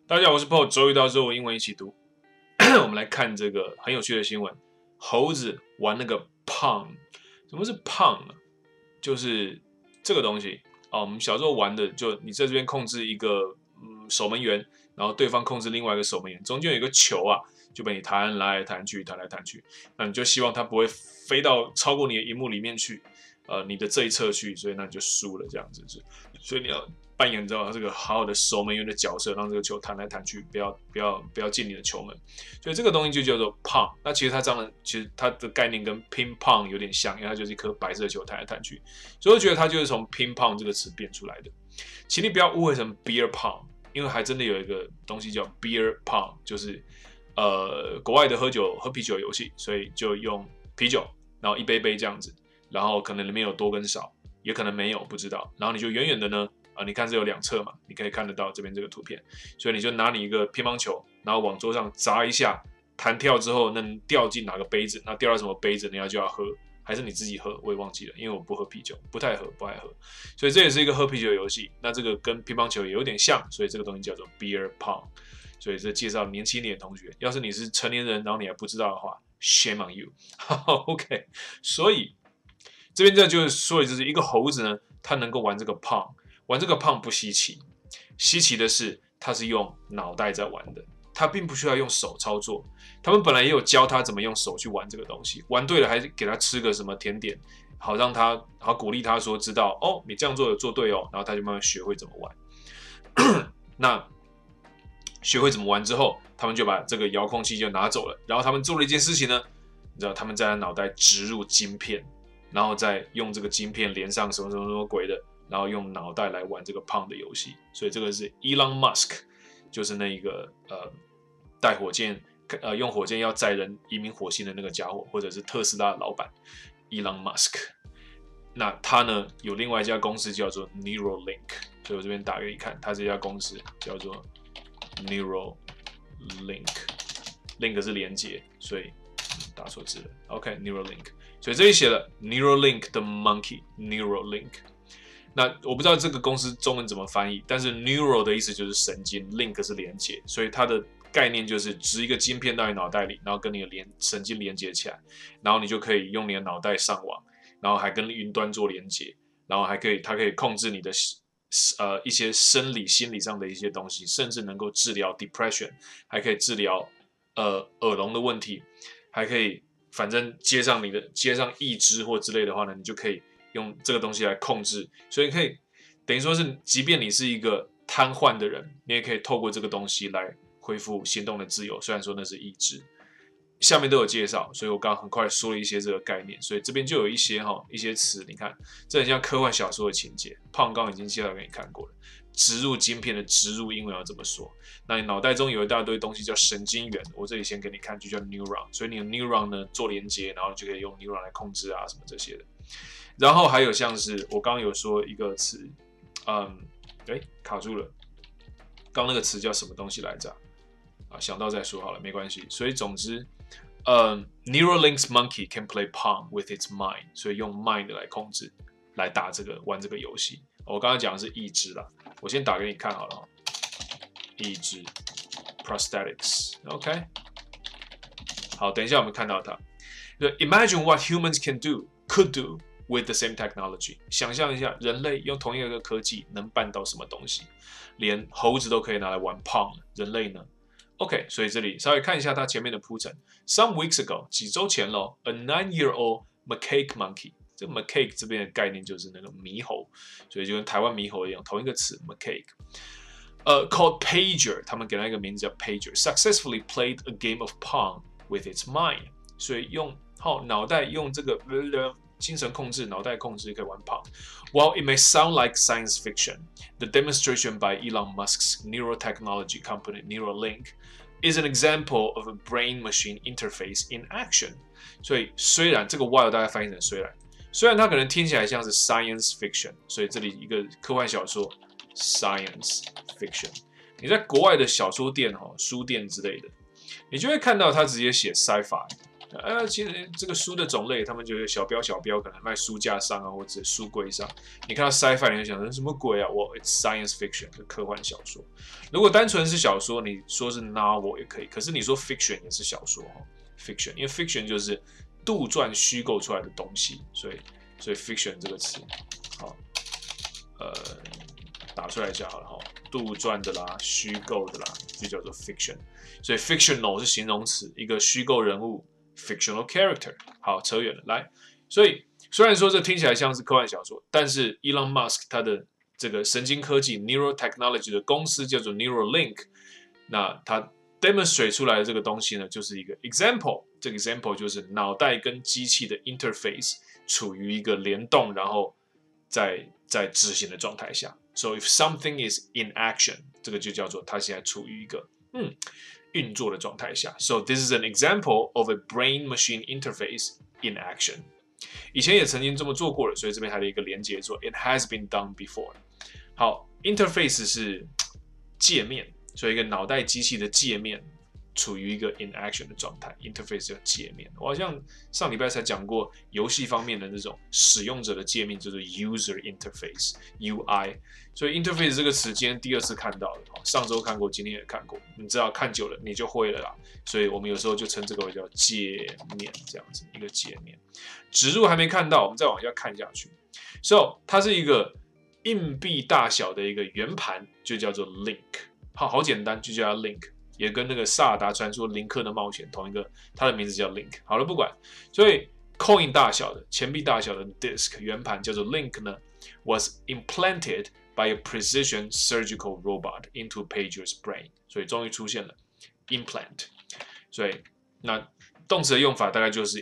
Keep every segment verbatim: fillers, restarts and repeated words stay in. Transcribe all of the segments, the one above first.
大家好，我是 Paul， 周一到周五英文一起读。我们来看这个很有趣的新闻：猴子玩那个 Pong。什么是 Pong 啊？就是这个东西啊。我们小时候玩的，就你在这边控制一个嗯守门员，然后对方控制另外一个守门员，中间有一个球啊，就被你弹来弹去，弹来弹去。那你就希望它不会飞到超过你的荧幕里面去，呃，你的这一侧去，所以那你就输了这样子。所以你要扮演着这个好好的守门员的角色，让这个球弹来弹去，不要不要不要进你的球门。所以这个东西就叫做 pong。那其实它这样，其实它的概念跟 ping pong 有点像，因为它就是一颗白色球弹来弹去。所以我觉得它就是从 ping pong 这个词变出来的。请你不要误会成 beer pong， 因为还真的有一个东西叫 beer pong， 就是呃国外的喝酒喝啤酒游戏，所以就用啤酒，然后一杯杯这样子，然后可能里面有多跟少。也可能没有，不知道。然后你就远远的呢，啊、呃，你看这有两侧嘛，你可以看得到这边这个图片，所以你就拿你一个乒乓球，然后往桌上砸一下，弹跳之后，那掉进哪个杯子，那掉到什么杯子，人家就要喝，还是你自己喝，我也忘记了，因为我不喝啤酒，不太喝，不爱喝，所以这也是一个喝啤酒的游戏。那这个跟乒乓球也有点像，所以这个东西叫做 beer pong。所以这介绍年轻一点的同学，要是你是成年人，然后你还不知道的话 ，shame on you 。OK， 所以。这边这就是说的，就是一个猴子呢，它能够玩这个 Pong， 玩这个 Pong 不稀奇，稀奇的是它是用脑袋在玩的，它并不需要用手操作。他们本来也有教他怎么用手去玩这个东西，玩对了还给他吃个什么甜点，好让他好鼓励他说知道哦，你这样做有做对哦，然后他就慢慢学会怎么玩。那学会怎么玩之后，他们就把这个遥控器就拿走了，然后他们做了一件事情呢，你知道他们在他脑袋植入晶片。然后再用这个晶片连上什么什么什么鬼的，然后用脑袋来玩这个 Pong 的游戏。所以这个是 Elon Musk， 就是那个呃带火箭呃用火箭要载人移民火星的那个家伙，或者是特斯拉的老板 Elon Musk。那他呢有另外一家公司叫做 Neuralink， 所以我这边打给你看，他这家公司叫做 Neuralink，Link 是连接，所以打错字了。OK，Neuralink。所以这里写了 Neuralink 的 monkey Neuralink。那我不知道这个公司中文怎么翻译，但是 Neural 的意思就是神经 ，Link 是连接，所以它的概念就是植一个晶片到你脑袋里，然后跟你的连神经连接起来，然后你就可以用你的脑袋上网，然后还跟云端做连接，然后还可以它可以控制你的呃一些生理心理上的一些东西，甚至能够治疗 depression， 还可以治疗呃耳聋的问题，还可以。反正接上你的接上义肢或之类的话呢，你就可以用这个东西来控制，所以可以等于说是，即便你是一个瘫痪的人，你也可以透过这个东西来恢复行动的自由。虽然说那是义肢，下面都有介绍，所以我刚刚很快说了一些这个概念，所以这边就有一些哈一些词，你看这很像科幻小说的情节。胖刚已经介绍给你看过了。植入晶片的植入英文要怎么说？那你脑袋中有一大堆东西叫神经元，我这里先给你看，就叫 neuron。所以你的 neuron 呢做连接，然后就可以用 neuron 来控制啊什么这些的。然后还有像是我刚刚有说一个词，嗯，哎卡住了，刚那个词叫什么东西来着？啊，想到再说好了，没关系。所以总之，嗯 ，Neuralink's monkey can play Pong with its mind， 所以用 mind 来控制，来打这个玩这个游戏。我刚刚讲的是义肢啦。我先打给你看好了，义肢 prosthetics，OK， 好，等一下我们看到它。Imagine what humans can do, could do with the same technology。想象一下，人类用同一个科技能办到什么东西？连猴子都可以拿来玩 Pong， 人类呢 ？OK， 所以这里稍微看一下它前面的铺陈。Some weeks ago， 几周前咯 ，a nine-year-old macaque monkey。这个 macaque 这边的概念就是那个猕猴，所以就跟台湾猕猴一样，同一个词 macaque。呃、uh, ，called Pager， 他们给它一个名字叫 Pager，successfully played a game of Pong with its mind。所以用好、哦、脑袋用这个、呃、精神控制，脑袋控制可以玩 Pong。While it may sound like science fiction, the demonstration by Elon Musk's neurotechnology company Neuralink is an example of a brain-machine interface in action。所以虽然这个 while 大概翻译成虽然。虽然它可能听起来像是 science fiction， 所以这里一个科幻小说 science fiction。你在国外的小说店、哈书店之类的，你就会看到它直接写 sci-fi， 呃，其实这个书的种类，他们就有小标小标，可能卖书架上啊，或者书柜上。你看到 sci-fi， 你就想说什么鬼啊？我 it's science fiction， 就科幻小说。如果单纯是小说，你说是 novel 也可以，可是你说 fiction 也是小说哈 ，fiction， 因为 fiction 就是杜撰虚构出来的东西，所以所以 fiction 这个词，好，呃，打出来一下好了哈，杜撰的啦，虚构的啦，就叫做 fiction。所以 fictional 是形容词，一个虚构人物。fictional character， 好，扯远了，来，所以虽然说这听起来像是科幻小说，但是 Elon Musk 他的这个神经科技 Neurotechnology 的公司叫做 Neuralink， 那他 demonstrate 出来的这个东西呢，就是一个 example， 这个 example 就是脑袋跟机器的 interface 处于一个联动，然后在在执行的状态下。So if something is in action， 这个就叫做它现在处于一个嗯。运作的状态下 ，so this is an example of a brain-machine interface in action。以前也曾经这么做过了，所以这边还有一个连接做 ，it has been done before。好 ，interface 是界面，所以一个脑袋机器的界面处于一个 in action 的状态 ，interface 叫界面。我好像上礼拜才讲过游戏方面的那种使用者的界面，就是 user interface（U I）。所以 interface 这个词今天第二次看到了，上周看过，今天也看过。你知道看久了你就会了啦。所以我们有时候就称这个为叫界面，这样子一个界面。植入还没看到，我们再往下看下去。So 它是一个硬币大小的一个圆盘，就叫做 link。好，好简单，就叫它 link。也跟那个萨尔达传说林克的冒险同一个，它的名字叫 Link。好了，不管，所以 coin 大小的钱币大小的 disk 圆盘叫做 Link 呢 ，was implanted by a precision surgical robot into Pager's brain。所以终于出现了 implant。所以那动词的用法大概就是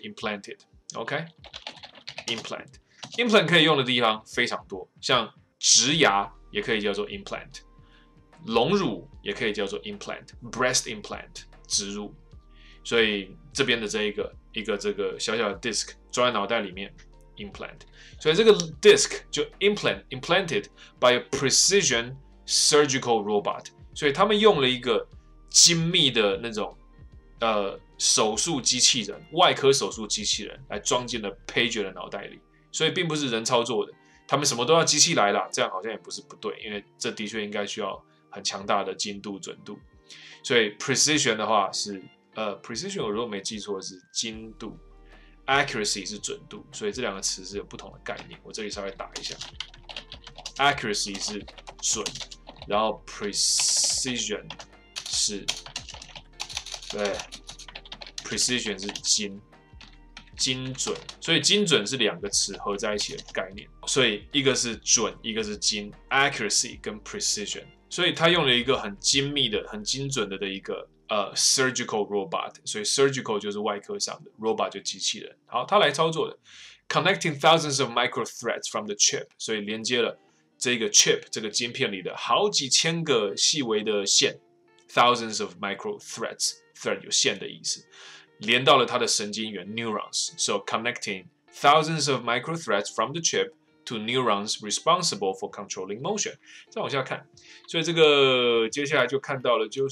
implanted。OK，implant，implant 可以用的地方非常多，像植牙也可以叫做 implant。隆乳也可以叫做 implant，breast implant 植入，所以这边的这一个一个这个小小的 disk 装在脑袋里面 implant， 所以这个 disk 就 implant implanted by a precision surgical robot， 所以他们用了一个精密的那种呃手术机器人，外科手术机器人来装进了 Pager 的脑袋里，所以并不是人操作的，他们什么都要机器来啦，这样好像也不是不对，因为这的确应该需要很强大的精度准度，所以 precision 的话是呃 precision 我如果没记错是精度 ，accuracy 是准度，所以这两个词是有不同的概念。我这里稍微打一下 ，accuracy 是准，然后 precision 是对 precision 是精精准，所以精准是两个词合在一起的概念，所以一个是准，一个是精 ，accuracy 跟 precision。所以他用了一个很精密的、很精准的的一个呃 surgical robot， 所以 surgical 就是外科上的 ，robot 就机器人。好，他来操作的 ，connecting thousands of micro threads from the chip， 所以连接了这个 chip 这个晶片里的好几千个细微的线 ，thousands of micro threads，thread 有线的意思，连到了它的神经元 neurons，so connecting thousands of micro threads from the chip。to neurons responsible for controlling motion。再往下看，所以这个接下来就看到了，就是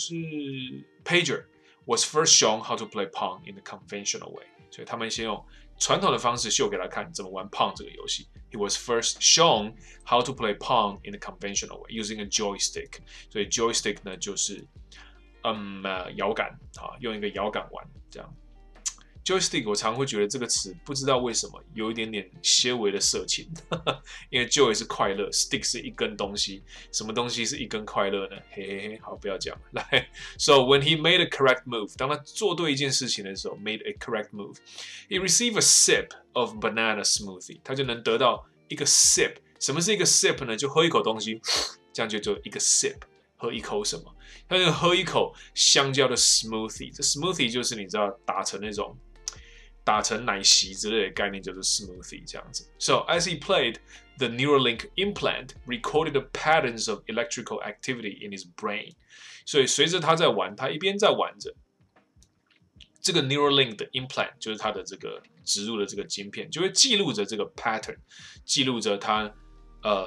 Pager was first shown how to play Pong in the conventional way。所以他们先用传统的方式秀给他看怎么玩 Pong 这个游戏。He was first shown how to play Pong in the conventional way using a joystick。所以 joystick 呢就是嗯呃摇杆啊，用一个摇杆玩这样。Joystick 我常会觉得这个词不知道为什么有一点点些微的色情，因为 joy 是快乐 ，stick 是一根东西，什么东西是一根快乐呢？嘿嘿嘿，好，不要讲。来 ，So when he made a correct move， 当他做对一件事情的时候 ，made a correct move，he received a sip of banana smoothie， 他就能得到一个 sip。什么是一个 sip 呢？就喝一口东西，这样就就一个 sip， 喝一口什么？他就喝一口香蕉的 smoothie， 这 smoothie 就是你知道打成那种。打成奶昔之类的概念就是 smoothie 这样子。So as he played, the Neuralink implant recorded the patterns of electrical activity in his brain. 所以随着他在玩，他一边在玩着，这个 Neuralink 的 implant 就是他的这个植入的这个晶片，就会记录着这个 pattern， 记录着他呃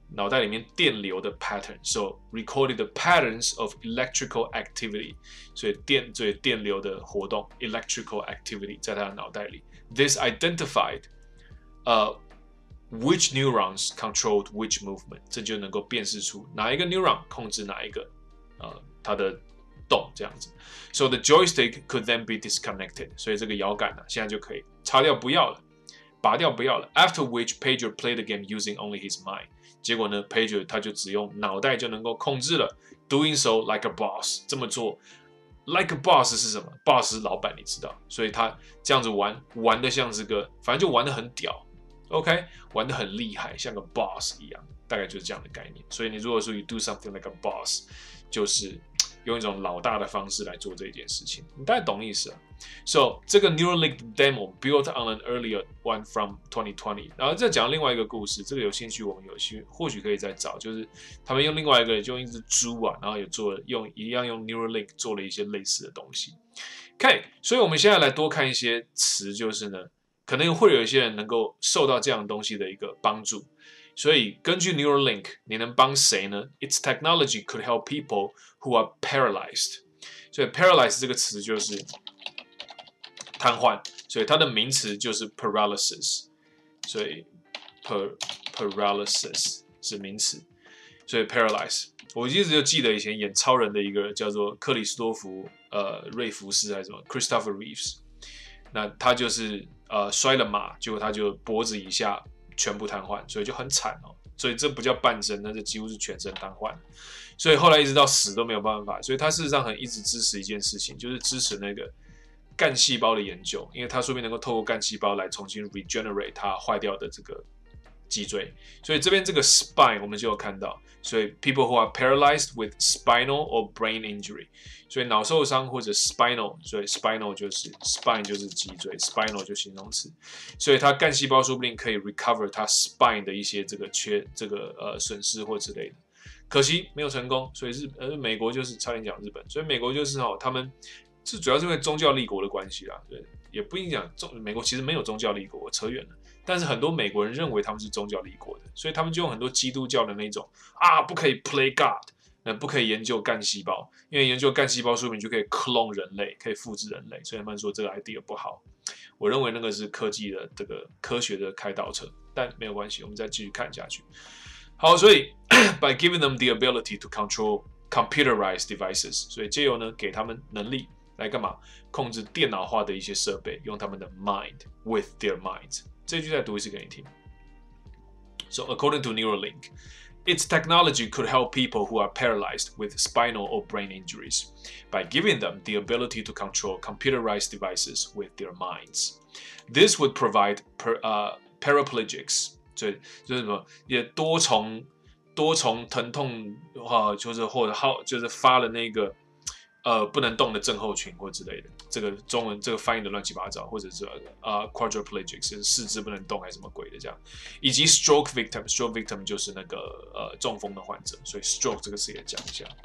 脑袋里面电流的 pattern，so recorded the patterns of electrical activity， 所以电所以电流的活动 electrical activity 在他的脑袋里。This identified， 呃、uh, which neurons controlled which movement， 这就能够辨识出哪一个 neuron 控制哪一个呃它的动这样子。So the joystick could then be disconnected， 所以这个摇杆呢、啊、现在就可以擦掉不要了，拔掉不要了。After which Pager played the game using only his mind。结果呢 ，Pager 他就只用脑袋就能够控制了 ，doing so like a boss。这么做 ，like a boss 是什么 ？boss 是老板，你知道，所以他这样子玩，玩的像是个，反正就玩的很屌 ，OK， 玩的很厉害，像个 boss 一样，大概就是这样的概念。所以你如果说 you do something like a boss， 就是用一种老大的方式来做这件事情，你大概懂意思啊。So 这个 Neuralink demo built on an earlier one from twenty twenty， 然后再讲另外一个故事，这个有兴趣我们有兴或许可以再找，就是他们用另外一个就用一只猪啊，然后也做了用一样用 Neuralink 做了一些类似的东西。OK， 所以我们现在来多看一些词，就是呢，可能会有一些人能够受到这样东西的一个帮助。所以根据 Neuralink， 你能帮谁呢 ？Its technology could help people who are paralyzed。所以 paralyzed 这个词就是瘫痪，所以它的名词就是 paralysis， 所以 per paralysis 是名词，所以 paralyze。我一直就记得以前演超人的一个叫做克里斯多弗呃瑞福斯还是什么 Christopher Reeves， 那他就是呃摔了马，结果他就脖子以下全部瘫痪，所以就很惨哦。所以这不叫半身，那这几乎是全身瘫痪。所以后来一直到死都没有办法，所以他事实上很一直支持一件事情，就是支持那个干细胞的研究，因为它说不定能够透过干细胞来重新 regenerate 它坏掉的这个脊椎。所以这边这个 spine 我们就有看到，所以 people who are paralyzed with spinal or brain injury， 所以脑受伤或者 spinal， 所以 spinal 就是 spine 就是脊椎 ，spinal 就形容词，所以它干细胞说不定可以 recover 它 spine 的一些这个缺这个呃损失或之类的。可惜没有成功，所以日呃美国就是差点讲日本，所以美国就是哦他们。这主要是因为宗教立国的关系啦，对，也不一定讲中美国其实没有宗教立国，我扯远了。但是很多美国人认为他们是宗教立国的，所以他们就用很多基督教的那种啊，不可以 play God， 那不可以研究干细胞，因为研究干细胞说明就可以 clone 人类，可以复制人类，所以他们说这个 idea 不好。我认为那个是科技的这个科学的开倒车，但没有关系，我们再继续看下去。好，所以 by giving them the ability to control computerized devices， 所以借由呢给他们能力。来干嘛？控制电脑化的一些设备，用他们的 mind with their minds。这句再读一次给你听。So according to Neuralink, its technology could help people who are paralyzed with spinal or brain injuries by giving them the ability to control computerized devices with their minds. This would provide per, uh, paraplegics， 所以就是什么，也多重多重疼痛啊，就是或者好就是发了那个。呃，不能动的症候群或之类的，这个中文这个翻译的乱七八糟，或者是呃 quadriplegic 是四肢不能动还是什么鬼的这样，以及 stroke victim，stroke victim 就是那个呃中风的患者，所以 stroke 这个词也讲一下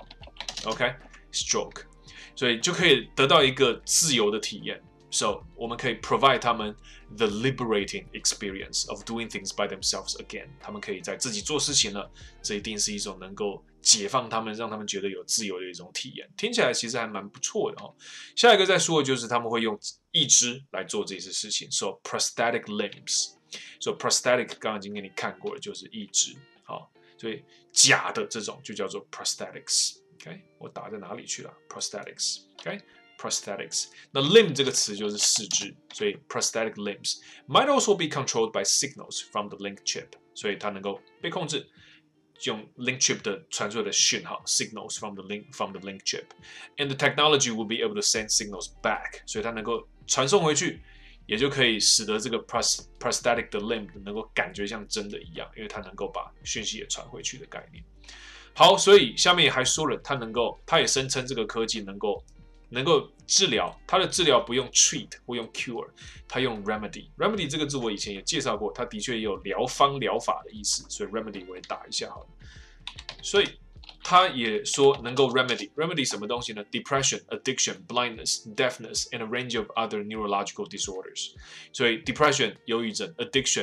，OK，stroke， 所以就可以得到一个自由的体验。So 我们可以 provide 他们 the liberating experience of doing things by themselves again， 他们可以在自己做事情了，这一定是一种能够解放他们，让他们觉得有自由的一种体验，听起来其实还蛮不错的哦。下一个再说的就是他们会用义肢来做这些事情 ，so prosthetic limbs，so prosthetic 刚刚已经给你看过了，就是义肢，好，所以假的这种就叫做 prosthetics，OK， 我打在哪里去了 ？prosthetics，OK。prosthetics， 那 limb 这个词就是四肢，所以 prosthetic limbs might also be controlled by signals from the link chip， 所以它能够被控制，用 link chip 的传出的讯号 signals from the link from the link chip，and the technology will be able to send signals back， 所以它能够传送回去，也就可以使得这个 prosthetic 的 limb 能够感觉像真的一样，因为它能够把讯息也传回去的概念。好，所以下面还说了，它能够，它也声称这个科技能够。能够治疗，它的治疗不用 treat 或用 cure， 它用 remedy。remedy 这个字我以前也介绍过，它的确也有疗方、疗法的意思，所以 remedy 我也打一下好了。所以他也说能够 remedy，remedy 什么东西呢 ？depression、addiction、blindness、deafness and a range of other neurological disorders。所以 depression 忧郁症 ，addiction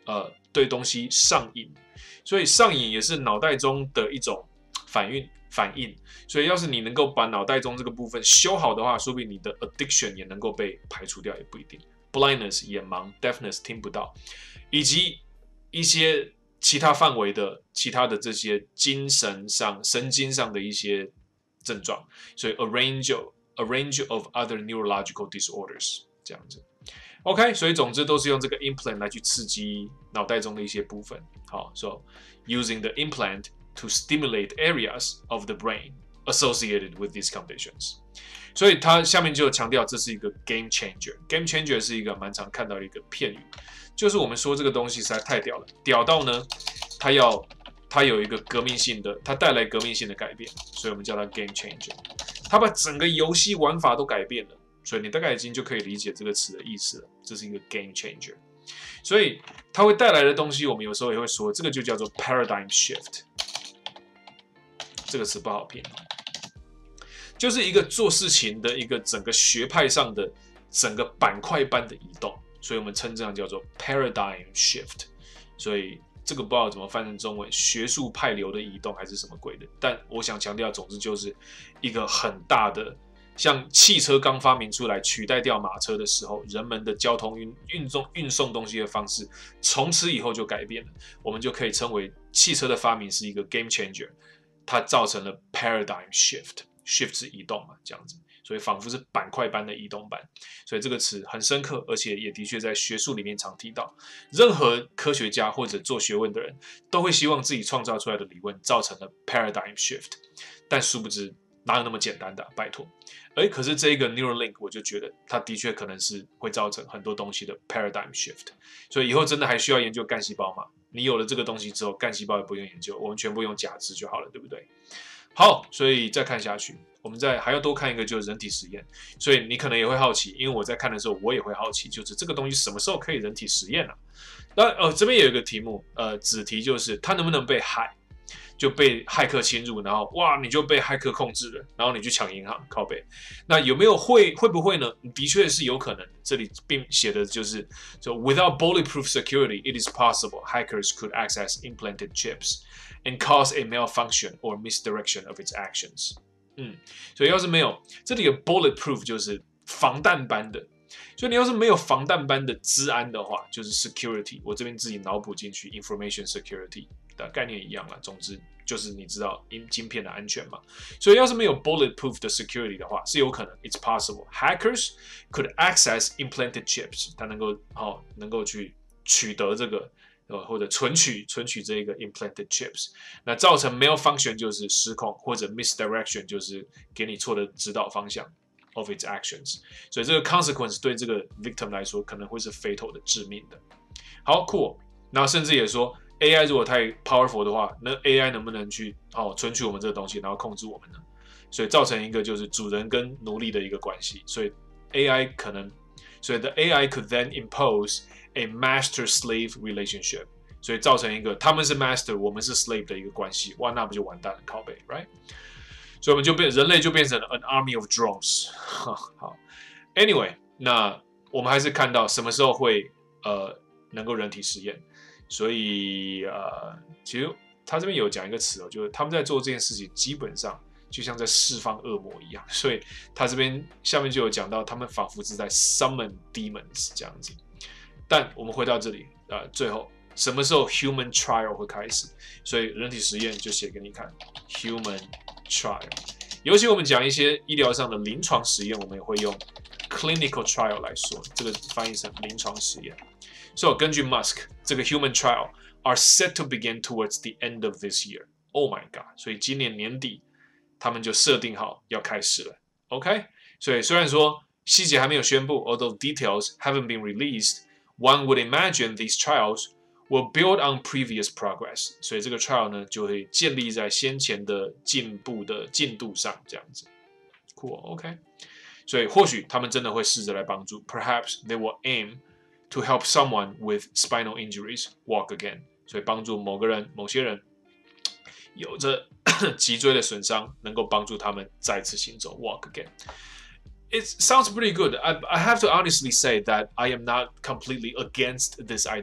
呃对东西上瘾，所以上瘾也是脑袋中的一种反应反应。所以要是你能够把脑袋中这个部分修好的话，说不定你的 addiction 也能够被排除掉，也不一定。blindness 眼盲 ，deafness 听不到，以及一些其他范围的其他的这些精神上、神经上的一些症状，所以 a range of a range of other neurological disorders 这样子。OK， 所以总之都是用这个 implant 来去刺激脑袋中的一些部分。好 ，so using the implant to stimulate areas of the brain associated with these conditions。所以他下面就强调这是一个 game changer。game changer 是一个蛮常看到的一个片语，就是我们说这个东西实在太屌了，屌到呢，它要它有一个革命性的，它带来革命性的改变，所以我们叫它 game changer。它把整个游戏玩法都改变了，所以你大概已经就可以理解这个词的意思了。这是一个 game changer。所以它会带来的东西，我们有时候也会说，这个就叫做 paradigm shift。这个词不好拼。就是一个做事情的一个整个学派上的整个板块般的移动，所以我们称这样叫做 paradigm shift。所以这个不知道怎么翻成中文，学术派流的移动还是什么鬼的。但我想强调，总之就是一个很大的，像汽车刚发明出来取代掉马车的时候，人们的交通运运送运送东西的方式，从此以后就改变了。我们就可以称为汽车的发明是一个 game changer， 它造成了 paradigm shift。shift 是移动嘛，这样子，所以仿佛是板块般的移动版，所以这个词很深刻，而且也的确在学术里面常提到。任何科学家或者做学问的人都会希望自己创造出来的理论造成了 paradigm shift， 但殊不知哪有那么简单的、啊，拜托。哎，可是这一个 Neuralink 我就觉得它的确可能是会造成很多东西的 paradigm shift， 所以以后真的还需要研究干细胞吗？你有了这个东西之后，干细胞也不用研究，我们全部用假肢就好了，对不对？好，所以再看下去，我们再还要多看一个就是人体实验。所以你可能也会好奇，因为我在看的时候，我也会好奇，就是这个东西什么时候可以人体实验啊？那呃这边有一个题目，呃子题就是它能不能被害，就被骇客侵入，然后哇你就被骇客控制了，然后你去抢银行，靠北。那有没有会会不会呢？的确是有可能。这里并写的就是就 without bulletproof security, it is possible hackers could access implanted chips。and cause a malfunction or misdirection of its actions。嗯，所以要是没有这里有 bulletproof 就是防弹般的，所以你要是没有防弹般的资安的话，就是 security。我这边自己脑补进去 information security 的概念一样啦。总之就是你知道晶片的安全嘛。所以要是没有 bulletproof 的 security 的话，是有可能 it's possible hackers could access implanted chips， 它能够哦能够去取得这个。或者存取存取这个 implanted chips， 那造成 malfunction 就是失控，或者 misdirection 就是给你错的指导方向 of its actions， 所以这个 consequence 对这个 victim 来说可能会是 fatal 的致命的。好酷，那甚至也说 A I 如果太 powerful 的话，那 A I 能不能去哦存取我们这个东西，然后控制我们呢？所以造成一个就是主人跟奴隶的一个关系，所以 A I 可能，所以 the A I could then impose a master-slave relationship， 所以造成一个他们是 master， 我们是 slave 的一个关系，哇，那不就完蛋了，靠北 ，right？ 所以我们就变人类就变成了 an army of drones 好 ，anyway， 那我们还是看到什么时候会呃能够人体实验，所以呃，其实他这边有讲一个词哦，就是他们在做这件事情，基本上就像在释放恶魔一样，所以他这边下面就有讲到，他们仿佛是在 summon demons 这样子。但我们回到这里，呃，最后什么时候 human trial 会开始？所以人体实验就写给你看 human trial。尤其我们讲一些医疗上的临床实验，我们也会用 clinical trial 来说，这个翻译成临床实验。所以根据 Musk， 这个 human trial are set to begin towards the end of this year。Oh my god！ 所以今年年底他们就设定好要开始了。OK， 所以虽然说细节还没有宣布 ，although details haven't been released。One would imagine these trials will build on previous progress， 所以这个 trial 呢就会建立在先前的进步的进度上，这样子。酷、cool, ，OK。所以或许他们真的会试着来帮助 ，perhaps they will aim to help someone with spinal injuries walk again， 所以帮助某个人、某些人有着脊椎的损伤，能够帮助他们再次行走 walk again。It sounds pretty good. I, I have to honestly say that I am not completely against this idea.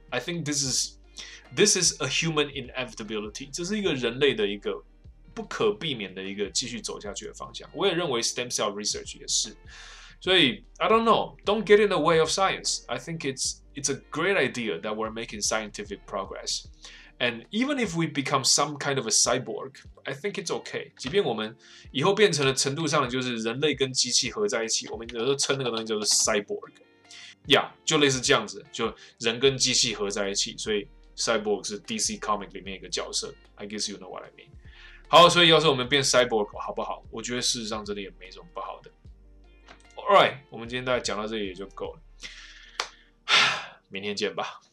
I think this is this is a human inevitability， 这是一个人类的一个不可避免的一个继续走下去的方向。我也认为 stem cell research 也是。所以 I don't know, don't get in the way of science. I think it's it's a great idea that we're making scientific progress. And even if we become some kind of a cyborg, I think it's okay. 即便我们以后变成了程度上就是人类跟机器合在一起，我们有时候称那个东西叫做 cyborg。呀、yeah, ，就类似这样子，就人跟机器合在一起，所以 cyborg 是 D C comic 里面一个角色。I guess you know what I mean. 好，所以要是我们变 cyborg 好不好？我觉得事实上真的也没什么不好的。Alright， 我们今天大概讲到这里也就够了，明天见吧。